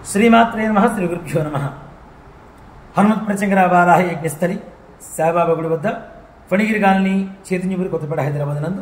శ్రీమాత్రే నమః శ్రీ గురుభ్యో నమః. హనుమత్ ప్రత్యంగర వారాహి యజ్ఞస్థలి సాయిబాబా గుడి వద్ద ఫణిగిరి కాలనీ చైతన్యపురి కొత్తపేట హైదరాబాద్ నందు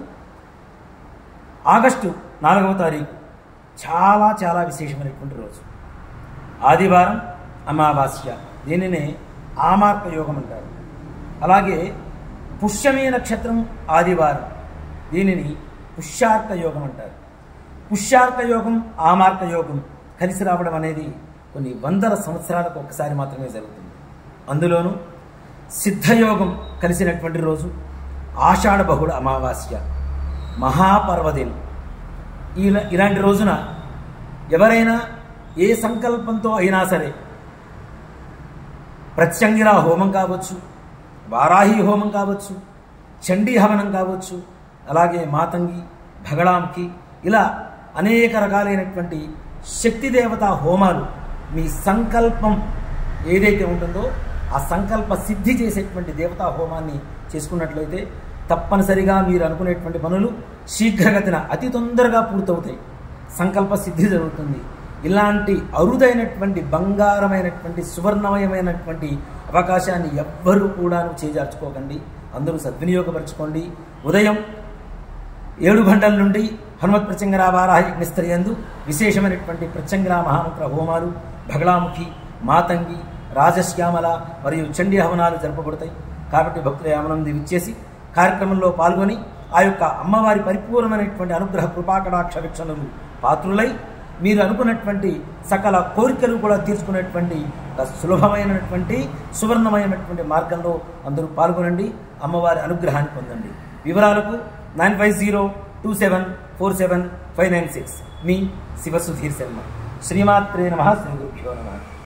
ఆగస్టు 4వ తారీఖు చాలా చాలా విశేషమైనటువంటి రోజు. ఆదివారం అమావాస్య, దీనినే ఆమార్క యోగం అంటారు. అలాగే పుష్యమి నక్షత్రం ఆదివారం, దీనిని పుష్యార్క యోగం అంటారు. పుష్యార్క యోగం ఆమార్క యోగం కలిసి రావడం అనేది కొన్ని వందల సంవత్సరాలకు ఒక్కసారి మాత్రమే జరుగుతుంది. అందులోనూ సిద్ధయోగం కలిసినటువంటి రోజు ఆషాఢ బహుళ అమావాస్య, మహాపర్వదినం. ఇలాంటి రోజున ఎవరైనా ఏ సంకల్పంతో అయినా సరే ప్రత్యంగిరా హోమం కావచ్చు, వారాహి హోమం కావచ్చు, చండీ హవనం కావచ్చు, అలాగే మాతంగి, భగళాంకి, ఇలా అనేక రకాలైనటువంటి శక్తి దేవతా హోమాలు మీ సంకల్పం ఏదైతే ఉంటుందో ఆ సంకల్ప సిద్ధి చేసేటువంటి దేవతా హోమాన్ని చేసుకున్నట్లయితే తప్పనిసరిగా మీరు అనుకునేటువంటి పనులు శీఘ్రగతిన అతి తొందరగా పూర్తవుతాయి, సంకల్ప సిద్ధి జరుగుతుంది. ఇలాంటి అరుదైనటువంటి బంగారమైనటువంటి సువర్ణమయమైనటువంటి అవకాశాన్ని ఎవ్వరూ కూడా చేజార్చుకోకండి, అందరూ సద్వినియోగపరచుకోండి. ఉదయం 7 గంటల నుండి హనుమత్ ప్రత్యంగర వారాహి యజ్ఞస్థలి యందు విశేషమైనటువంటి ప్రత్యంగర మహామంత్ర హోమాలు, భగళాముఖి, మాతంగి, రాజశ్యామల మరియు చండీ హవనాలు జరపబడతాయి. కాబట్టి భక్తుల యామనంది విచ్చేసి కార్యక్రమంలో పాల్గొని ఆ యొక్క అమ్మవారి పరిపూర్ణమైనటువంటి అనుగ్రహ కృపాకటాక్ష వీక్షణలు పాత్రులై మీరు అనుకున్నటువంటి సకల కోరికలు కూడా తీర్చుకునేటువంటి సులభమైనటువంటి సువర్ణమైనటువంటి మార్గంలో అందరూ పాల్గొనండి, అమ్మవారి అనుగ్రహాన్ని పొందండి. వివరాలకు 9502747596. మీ శివసుధీర్ శర్మ. శ్రీమాత్రే నమః శ్రీ గురుభ్యో నమః.